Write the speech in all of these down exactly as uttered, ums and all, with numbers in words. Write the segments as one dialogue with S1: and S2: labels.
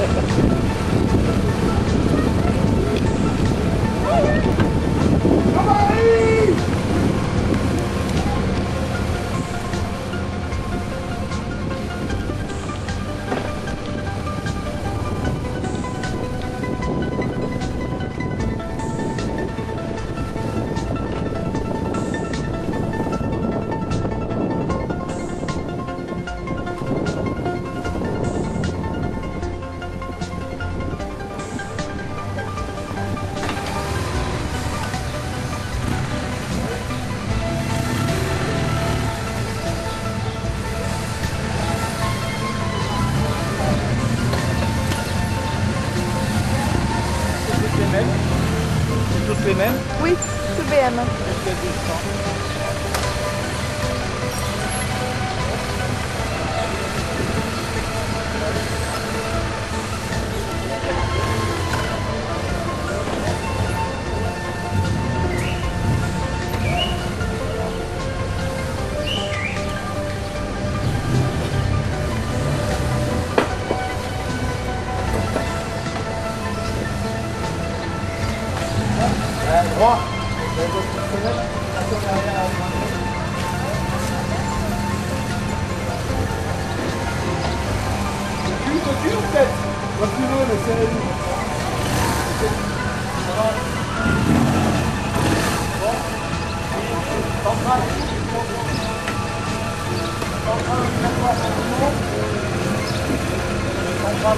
S1: C'est tous les mêmes?
S2: Oui, tout B M.
S1: Droit. Tu te en fait. Quand tu veux, mais c'est la ligne. Ça va. Bon. Central. Central, Central.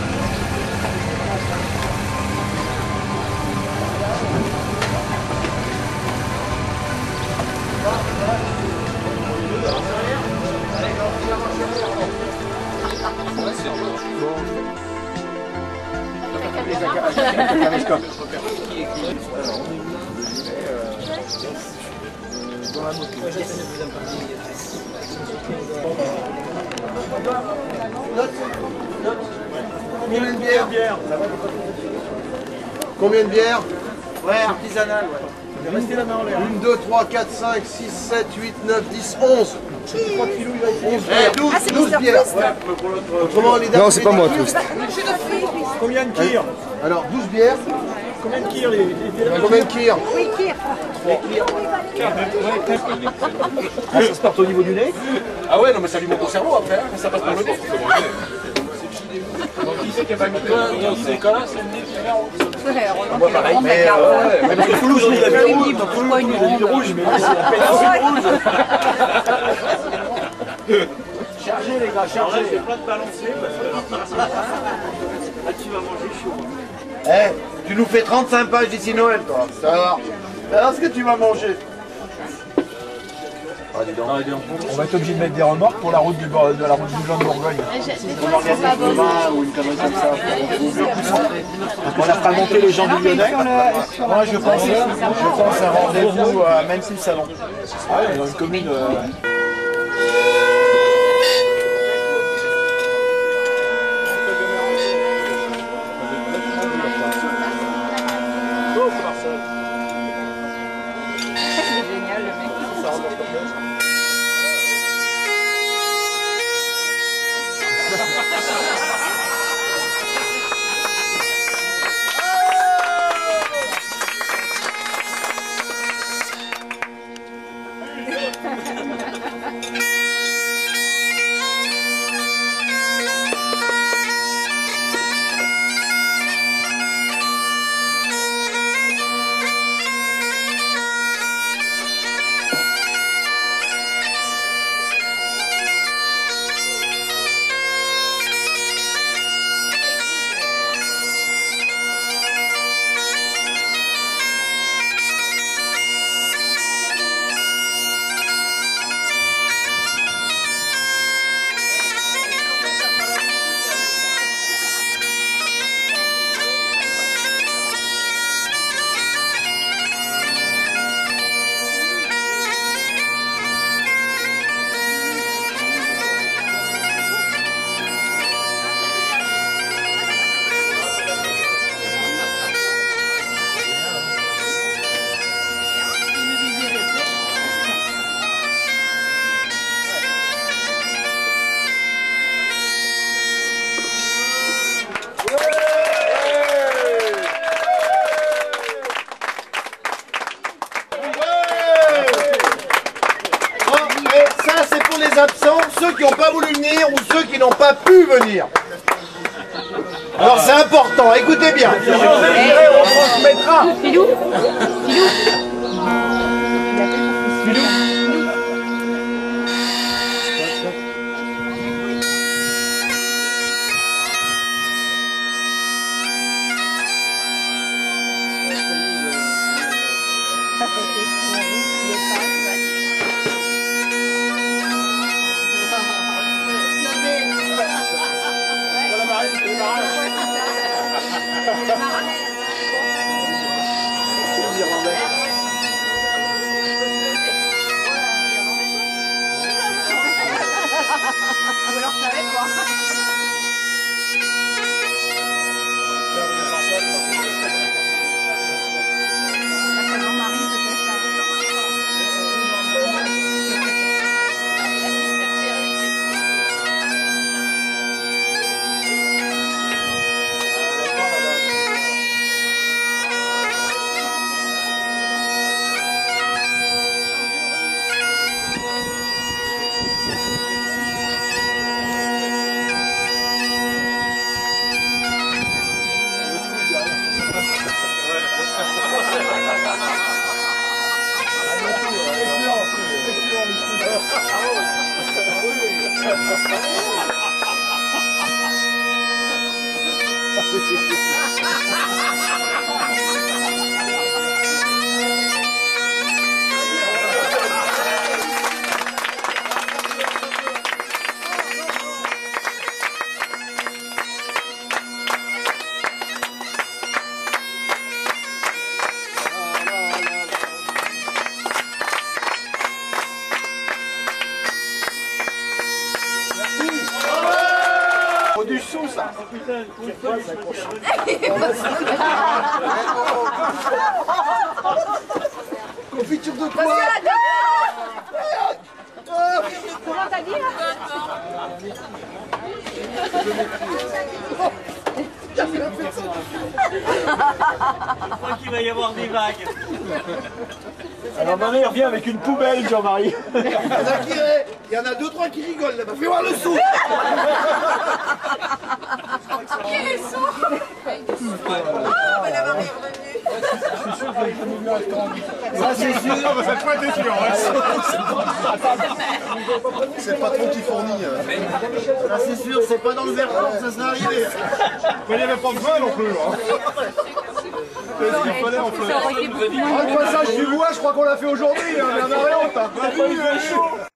S3: Combien de bières? Combien de bières?
S1: Ouais, artisanal, ouais. Restez la main en l'air.
S3: un, deux, trois, quatre, cinq, six, sept, huit, neuf, dix, onze.
S2: Ah,
S3: douze,
S2: c'est
S3: douze
S2: Mister
S3: bières.
S2: Twist.
S3: Autrement, les dames,
S4: Non, c'est pas moi,
S3: les-
S4: Twist.
S1: Combien de kirs?
S3: Alors, douze bières.
S1: Combien de kirs les, les, les...
S3: Combien de kirs?
S2: Oui, Kir.
S1: Ah, ça se porte au niveau du nez?
S3: Ah ouais, non, mais ça lui monte au cerveau après. Hein. Ça passe par le nez.
S1: Qui c'est qui a pas mis de Nicolas, c'est le nez qui est rouge.
S3: Moi, pareil, mais euh, ouais,
S1: Mais parce que Toulouse, on dit la vie rouge.
S2: Pourquoi une
S1: On dit rouge, mais là, c'est la péninsule rouge. Chargez les gars, chargez. Je vais pas te balancer parce que là tu vas manger chaud.
S3: Eh, tu nous fais trente-cinq pages d'ici Noël, toi. Ça va. Alors, ce que tu vas manger? Ah, dis donc.
S1: On va être obligé de mettre des remorques pour la route du, bord- de la route du blanc de Bourgogne.
S3: On organise demain ou une connerie comme ça.
S1: On a fera monter les gens du Lyonnais. Moi je pense, je pense un rendez-vous à même si le salon. Ouais, dans une commune. Euh...
S3: ceux qui n'ont pas pu venir. Alors c'est important, écoutez bien.
S1: Si José dirait, on transmettra.
S2: Filou
S1: Filou.
S2: Ou alors ça va être quoi?
S3: Du sous ça. Confiture de quoi?
S2: Comment t'as dit là?
S4: Je crois qu'il va y avoir des vagues.
S1: Alors maintenant il revient avec une poubelle, Jean-Marie.
S3: Il y en a qui, il y en a deux trois qui rigolent là-bas. Fais voir le sou.
S2: Quel est son? Oh, mais la Marie est revenue.
S3: Ça c'est sûr.
S1: Cette fois t'es sûr.
S3: C'est le patron qui fournit. Ça c'est sûr, c'est pas dans le verre ça serait arrivé.
S1: Mais il n'y avait pas besoin non plus. Il fallait en faire.
S3: Ah, le passage du bois, je crois qu'on l'a fait aujourd'hui. Hein, mais on a rien, t'as pas vu,